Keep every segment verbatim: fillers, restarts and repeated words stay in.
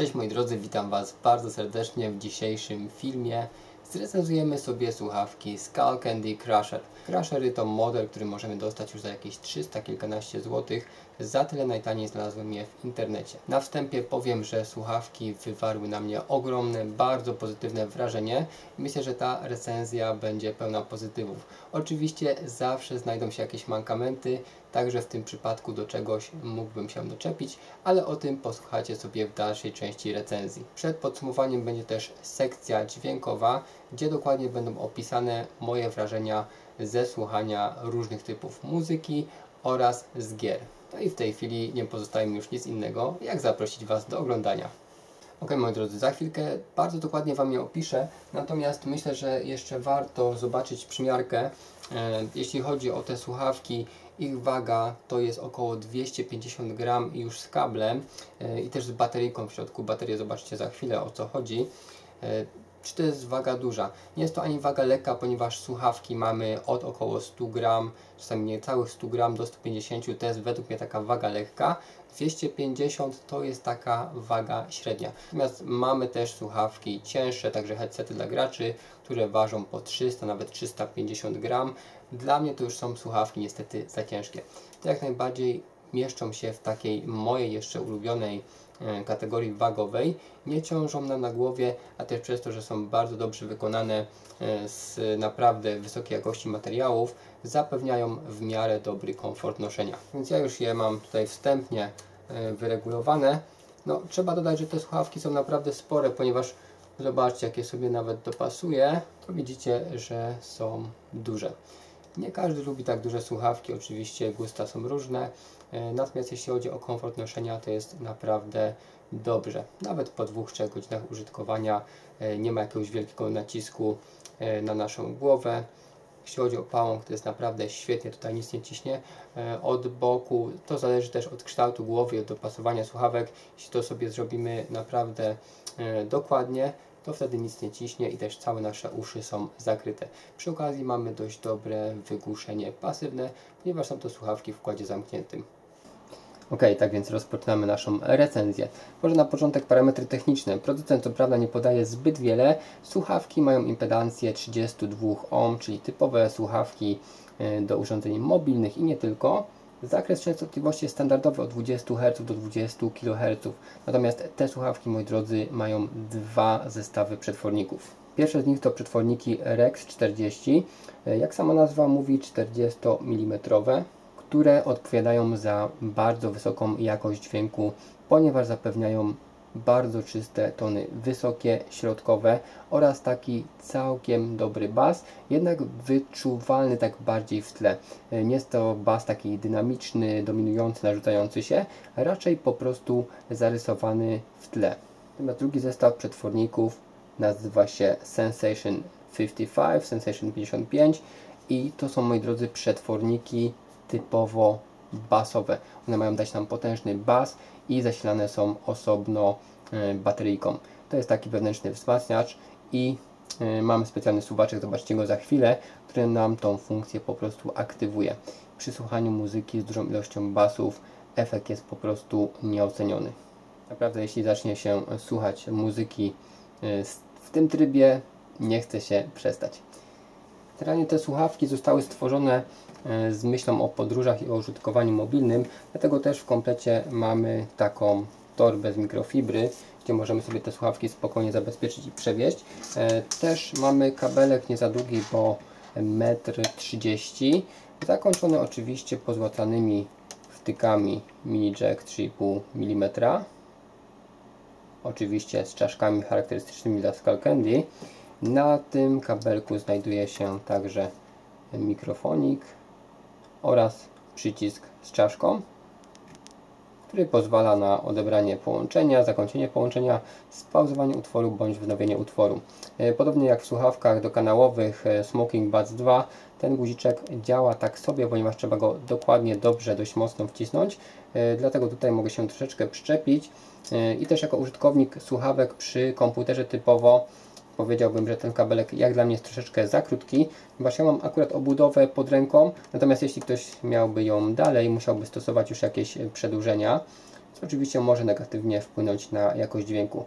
Cześć moi drodzy, witam Was bardzo serdecznie w dzisiejszym filmie. Zrecenzujemy sobie słuchawki Skullcandy Crusher. Crushery to model, który możemy dostać już za jakieś trzysta kilkanaście złotych. Za tyle najtaniej znalazłem je w internecie. Na wstępie powiem, że słuchawki wywarły na mnie ogromne, bardzo pozytywne wrażenie. Myślę, że ta recenzja będzie pełna pozytywów. Oczywiście zawsze znajdą się jakieś mankamenty, także w tym przypadku do czegoś mógłbym się doczepić, ale o tym posłuchacie sobie w dalszej części recenzji. Przed podsumowaniem będzie też sekcja dźwiękowa, gdzie dokładnie będą opisane moje wrażenia ze słuchania różnych typów muzyki oraz z gier. No i w tej chwili nie pozostaje mi już nic innego, jak zaprosić Was do oglądania. Ok, moi drodzy, za chwilkę bardzo dokładnie Wam je opiszę, natomiast myślę, że jeszcze warto zobaczyć przymiarkę. E, jeśli chodzi o te słuchawki, ich waga to jest około dwieście pięćdziesiąt gramów już z kablem e, i też z bateryjką w środku. Baterię zobaczycie za chwilę, o co chodzi. E, Czy to jest waga duża? Nie jest to ani waga lekka, ponieważ słuchawki mamy od około stu gramów, czasami niecałych stu gramów do stu pięćdziesięciu. To jest według mnie taka waga lekka. dwieście pięćdziesiąt to jest taka waga średnia. Natomiast mamy też słuchawki cięższe, także headsety dla graczy, które ważą po trzysta, nawet trzysta pięćdziesiąt gramów. Dla mnie to już są słuchawki niestety za ciężkie. To jak najbardziej mieszczą się w takiej mojej jeszcze ulubionej kategorii wagowej, nie ciążą nam na głowie, a też przez to, że są bardzo dobrze wykonane z naprawdę wysokiej jakości materiałów, zapewniają w miarę dobry komfort noszenia. Więc ja już je mam tutaj wstępnie wyregulowane. No, trzeba dodać, że te słuchawki są naprawdę spore, ponieważ zobaczcie, jak je sobie nawet dopasuję, to widzicie, że są duże. Nie każdy lubi tak duże słuchawki, oczywiście gusta są różne, natomiast jeśli chodzi o komfort noszenia, to jest naprawdę dobrze. Nawet po dwóch trzech godzinach użytkowania nie ma jakiegoś wielkiego nacisku na naszą głowę. Jeśli chodzi o pałąk, to jest naprawdę świetnie, tutaj nic nie ciśnie od boku. To zależy też od kształtu głowy, od dopasowania słuchawek. Jeśli to sobie zrobimy naprawdę dokładnie, to wtedy nic nie ciśnie i też całe nasze uszy są zakryte. Przy okazji mamy dość dobre wygłuszenie pasywne, ponieważ są to słuchawki w układzie zamkniętym. Ok, tak więc rozpoczynamy naszą recenzję. Może na początek parametry techniczne. Producent co prawda nie podaje zbyt wiele. Słuchawki mają impedancję trzydzieści dwa ohmów, czyli typowe słuchawki do urządzeń mobilnych i nie tylko. Zakres częstotliwości jest standardowy od dwudziestu herców do dwudziestu kiloherców. Natomiast te słuchawki, moi drodzy, mają dwa zestawy przetworników. Pierwsze z nich to przetworniki REX czterdzieści, jak sama nazwa mówi, czterdziestomilimetrowe, które odpowiadają za bardzo wysoką jakość dźwięku, ponieważ zapewniają bardzo czyste tony wysokie, środkowe oraz taki całkiem dobry bas, jednak wyczuwalny tak bardziej w tle. Nie jest to bas taki dynamiczny, dominujący, narzucający się, raczej po prostu zarysowany w tle. Natomiast drugi zestaw przetworników nazywa się Sensation pięćdziesiąt pięć, Sensation pięćdziesiąt pięć i to są, moi drodzy, przetworniki typowo basowe. One mają dać nam potężny bas i zasilane są osobno bateryjką. To jest taki wewnętrzny wzmacniacz i mamy specjalny suwaczek, zobaczcie go za chwilę, który nam tą funkcję po prostu aktywuje. Przy słuchaniu muzyki z dużą ilością basów efekt jest po prostu nieoceniony. Naprawdę, jeśli zacznie się słuchać muzyki w tym trybie, nie chce się przestać. Generalnie te słuchawki zostały stworzone z myślą o podróżach i o użytkowaniu mobilnym, dlatego też w komplecie mamy taką torbę z mikrofibry, gdzie możemy sobie te słuchawki spokojnie zabezpieczyć i przewieźć. Też mamy kabelek nie za długi, bo metr trzydzieści, zakończony oczywiście pozłacanymi wtykami mini jack trzy i pół milimetra, oczywiście z czaszkami charakterystycznymi dla Skullcandy. Na tym kabelku znajduje się także mikrofonik oraz przycisk z czaszką, który pozwala na odebranie połączenia, zakończenie połączenia, spauzowanie utworu bądź wznowienie utworu. Podobnie jak w słuchawkach dokanałowych Smoking Buds dwa, ten guziczek działa tak sobie, ponieważ trzeba go dokładnie, dobrze, dość mocno wcisnąć. Dlatego tutaj mogę się troszeczkę przyczepić i też jako użytkownik słuchawek przy komputerze typowo powiedziałbym, że ten kabelek jak dla mnie jest troszeczkę za krótki, ponieważ ja mam akurat obudowę pod ręką, natomiast jeśli ktoś miałby ją dalej, musiałby stosować już jakieś przedłużenia. co oczywiście może negatywnie wpłynąć na jakość dźwięku.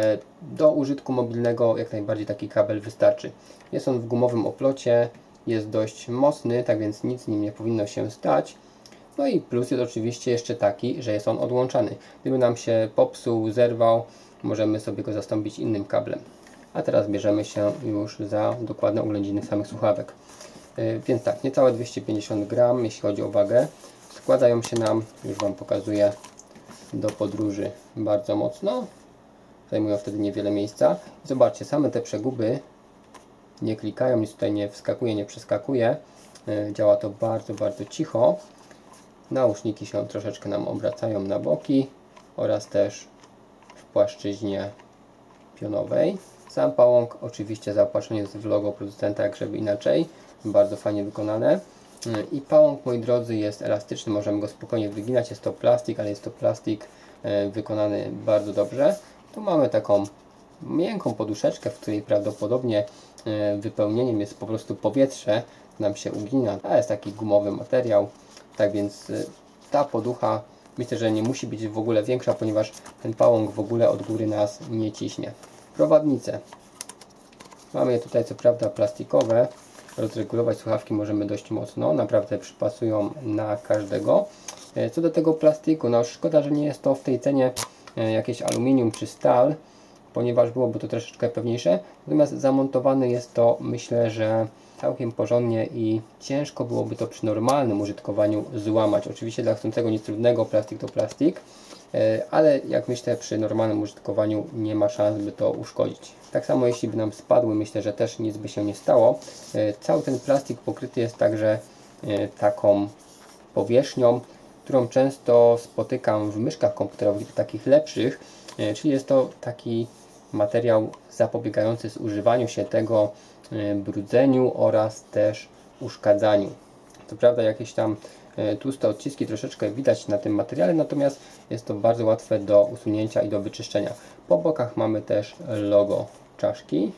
Do użytku mobilnego jak najbardziej taki kabel wystarczy. Jest on w gumowym oplocie, jest dość mocny, tak więc nic z nim nie powinno się stać. No i plus jest oczywiście jeszcze taki, że jest on odłączany. Gdyby nam się popsuł, zerwał, możemy sobie go zastąpić innym kablem. A teraz bierzemy się już za dokładne oględziny samych słuchawek. Yy, więc tak, niecałe dwieście pięćdziesiąt gram, jeśli chodzi o wagę. Składają się nam, już Wam pokazuję, do podróży bardzo mocno. Zajmują wtedy niewiele miejsca. I zobaczcie, same te przeguby nie klikają, nic tutaj nie wskakuje, nie przeskakuje. Yy, działa to bardzo, bardzo cicho. Nauszniki się troszeczkę nam obracają na boki oraz też w płaszczyźnie pionowej. Sam pałąk oczywiście zaopatrzony jest w logo producenta, jak żeby inaczej. Bardzo fajnie wykonane. I pałąk, moi drodzy, jest elastyczny, możemy go spokojnie wyginać. Jest to plastik, ale jest to plastik wykonany bardzo dobrze. Tu mamy taką miękką poduszeczkę, w której prawdopodobnie wypełnieniem jest po prostu powietrze, nam się ugina, a jest taki gumowy materiał. Tak więc ta poducha myślę, że nie musi być w ogóle większa, ponieważ ten pałąk w ogóle od góry nas nie ciśnie. Prowadnice. Mamy je tutaj co prawda plastikowe. Rozregulować słuchawki możemy dość mocno. Naprawdę przypasują na każdego. Co do tego plastiku, no szkoda, że nie jest to w tej cenie jakieś aluminium czy stal, ponieważ byłoby to troszeczkę pewniejsze. Natomiast zamontowany jest to, myślę, że całkiem porządnie i ciężko byłoby to przy normalnym użytkowaniu złamać. Oczywiście dla chcącego nic trudnego, plastik to plastik, ale jak myślę, przy normalnym użytkowaniu nie ma szans, by to uszkodzić. Tak samo jeśli by nam spadły, myślę, że też nic by się nie stało. Cały ten plastik pokryty jest także taką powierzchnią, którą często spotykam w myszkach komputerowych, takich lepszych, czyli jest to taki materiał zapobiegający zużywaniu się tego, brudzeniu oraz też uszkadzaniu. Co prawda jakieś tam tłuste odciski troszeczkę widać na tym materiale, natomiast jest to bardzo łatwe do usunięcia i do wyczyszczenia. Po bokach mamy też logo czaszki.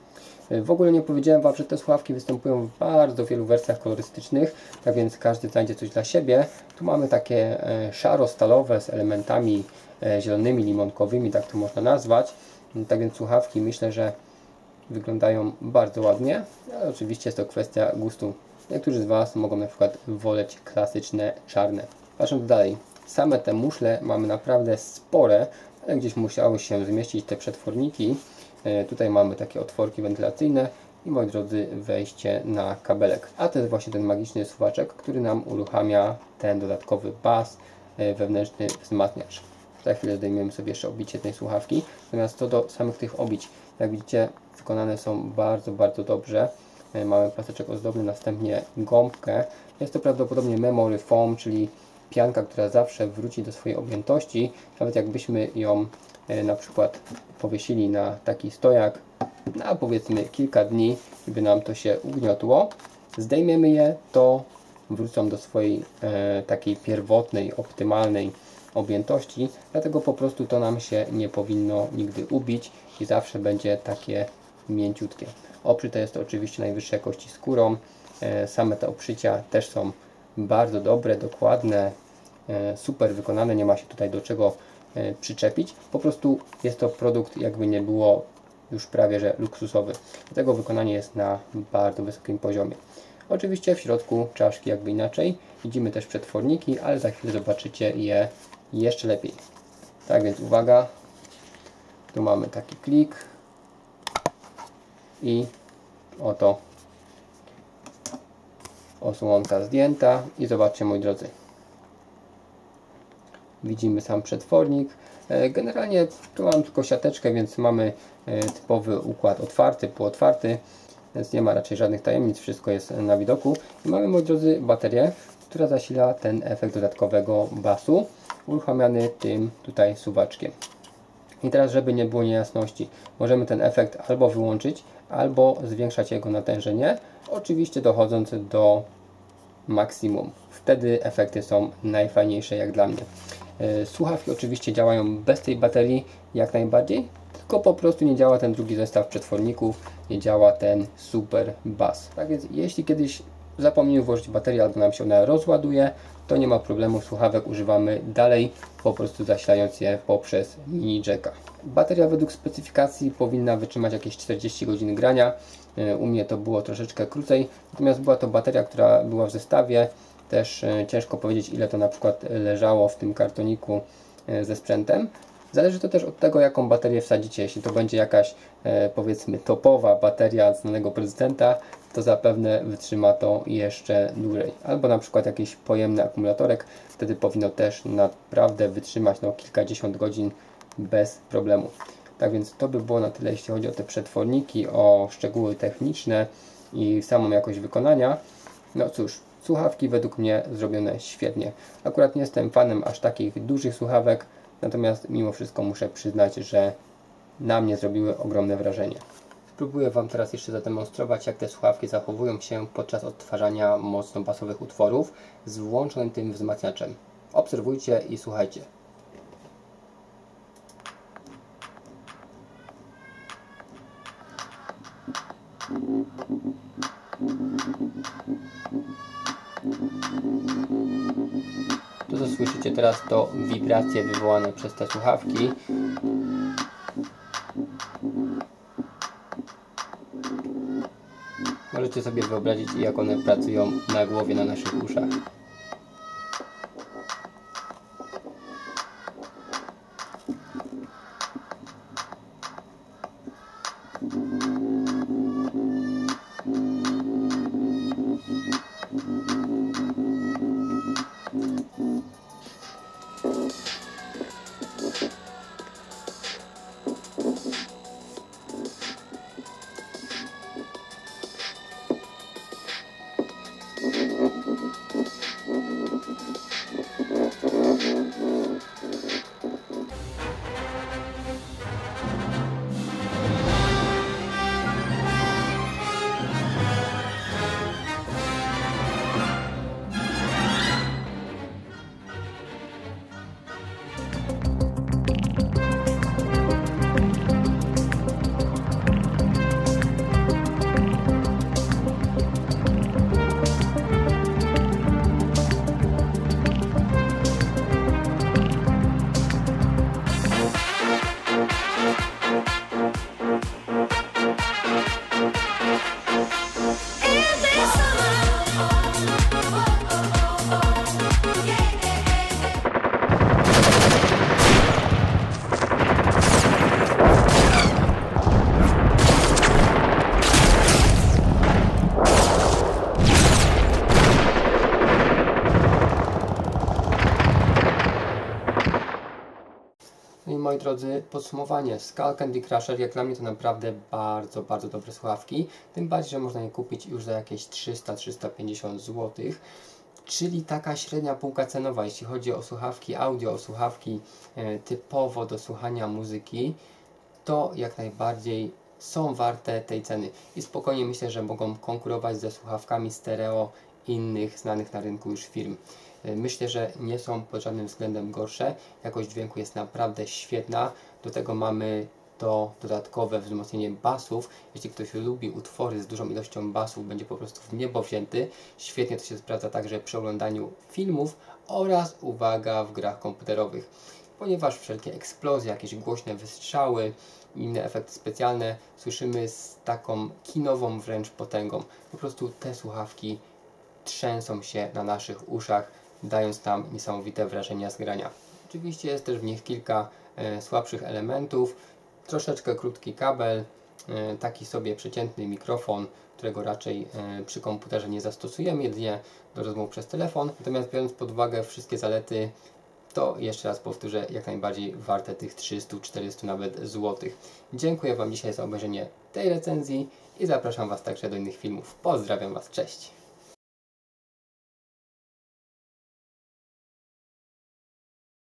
W ogóle nie powiedziałem Wam, że te słuchawki występują w bardzo wielu wersjach kolorystycznych, tak więc każdy znajdzie coś dla siebie. Tu mamy takie szaro-stalowe z elementami zielonymi, limonkowymi, tak to można nazwać. Tak więc słuchawki myślę, że wyglądają bardzo ładnie, ale oczywiście jest to kwestia gustu. Niektórzy z Was mogą na przykład woleć klasyczne czarne. Patrząc dalej, same te muszle mamy naprawdę spore, ale gdzieś musiały się zmieścić te przetworniki. E, tutaj mamy takie otworki wentylacyjne i, moi drodzy, wejście na kabelek. A to jest właśnie ten magiczny suwaczek, który nam uruchamia ten dodatkowy bas, e, wewnętrzny wzmacniacz. Za chwilę zdejmiemy sobie jeszcze obicie tej słuchawki. Natomiast co do samych tych obić, jak widzicie, wykonane są bardzo, bardzo dobrze. Mamy paseczek ozdobny, następnie gąbkę. Jest to prawdopodobnie memory foam, czyli pianka, która zawsze wróci do swojej objętości. Nawet jakbyśmy ją na przykład powiesili na taki stojak na powiedzmy kilka dni i by nam to się ugniotło, zdejmiemy je, to wrócą do swojej e, takiej pierwotnej, optymalnej objętości, dlatego po prostu to nam się nie powinno nigdy ubić i zawsze będzie takie mięciutkie. Oprzyte jest to oczywiście najwyższej jakości skórą. E, same te oprzycia też są bardzo dobre, dokładne, e, super wykonane, nie ma się tutaj do czego e, przyczepić. Po prostu jest to produkt, jakby nie było, już prawie że luksusowy. Dlatego wykonanie jest na bardzo wysokim poziomie. Oczywiście w środku czaszki jakby inaczej. Widzimy też przetworniki, ale za chwilę zobaczycie je jeszcze lepiej. Tak więc uwaga, tu mamy taki klik i oto osłonka zdjęta i zobaczcie, moi drodzy, widzimy sam przetwornik. Generalnie tu mam tylko siateczkę, więc mamy typowy układ otwarty, półotwarty, więc nie ma raczej żadnych tajemnic, wszystko jest na widoku. I mamy, moi drodzy, baterię, która zasila ten efekt dodatkowego basu, uruchamiany tym tutaj suwaczkiem. I teraz, żeby nie było niejasności, możemy ten efekt albo wyłączyć, albo zwiększać jego natężenie, oczywiście dochodząc do maksimum. Wtedy efekty są najfajniejsze jak dla mnie. Słuchawki oczywiście działają bez tej baterii jak najbardziej, tylko po prostu nie działa ten drugi zestaw przetworników, nie działa ten super bass. Tak więc jeśli kiedyś zapomnimy włożyć baterię albo nam się ona rozładuje, to nie ma problemu, słuchawek używamy dalej, po prostu zasilając je poprzez mini jacka. Bateria według specyfikacji powinna wytrzymać jakieś czterdzieści godzin grania, u mnie to było troszeczkę krócej, natomiast była to bateria, która była w zestawie, też ciężko powiedzieć, ile to na przykład leżało w tym kartoniku ze sprzętem. Zależy to też od tego, jaką baterię wsadzicie. Jeśli to będzie jakaś e, powiedzmy topowa bateria znanego producenta, to zapewne wytrzyma to jeszcze dłużej. Albo na przykład jakiś pojemny akumulatorek, wtedy powinno też naprawdę wytrzymać no, kilkadziesiąt godzin bez problemu. Tak więc to by było na tyle, jeśli chodzi o te przetworniki, o szczegóły techniczne i samą jakość wykonania. No cóż, słuchawki według mnie zrobione świetnie. Akurat nie jestem fanem aż takich dużych słuchawek, natomiast mimo wszystko muszę przyznać, że na mnie zrobiły ogromne wrażenie. Spróbuję Wam teraz jeszcze zademonstrować, jak te słuchawki zachowują się podczas odtwarzania mocno basowych utworów z włączonym tym wzmacniaczem. Obserwujcie i słuchajcie. To, co słyszycie teraz, to wibracje wywołane przez te słuchawki. Możecie sobie wyobrazić, jak one pracują na głowie, na naszych uszach. No i moi drodzy, podsumowanie. Skull Candy Crusher, jak dla mnie to naprawdę bardzo, bardzo dobre słuchawki. Tym bardziej, że można je kupić już za jakieś trzysta do trzystu pięćdziesięciu złotych. Czyli taka średnia półka cenowa, jeśli chodzi o słuchawki audio, o słuchawki e, typowo do słuchania muzyki, to jak najbardziej są warte tej ceny. I spokojnie myślę, że mogą konkurować ze słuchawkami stereo innych znanych na rynku już firm. Myślę, że nie są pod żadnym względem gorsze. Jakość dźwięku jest naprawdę świetna. Do tego mamy to dodatkowe wzmocnienie basów. Jeśli ktoś lubi utwory z dużą ilością basów, będzie po prostu w niebo wzięty. Świetnie to się sprawdza także przy oglądaniu filmów oraz, uwaga, w grach komputerowych. Ponieważ wszelkie eksplozje, jakieś głośne wystrzały i inne efekty specjalne słyszymy z taką kinową wręcz potęgą. Po prostu te słuchawki trzęsą się na naszych uszach, dając nam niesamowite wrażenia z grania. Oczywiście jest też w nich kilka e, słabszych elementów, troszeczkę krótki kabel, e, taki sobie przeciętny mikrofon, którego raczej e, przy komputerze nie zastosujemy, jedynie do rozmów przez telefon. Natomiast biorąc pod uwagę wszystkie zalety, to jeszcze raz powtórzę, jak najbardziej warte tych trzysta czterysta nawet złotych. Dziękuję Wam dzisiaj za obejrzenie tej recenzji i zapraszam Was także do innych filmów. Pozdrawiam Was, cześć!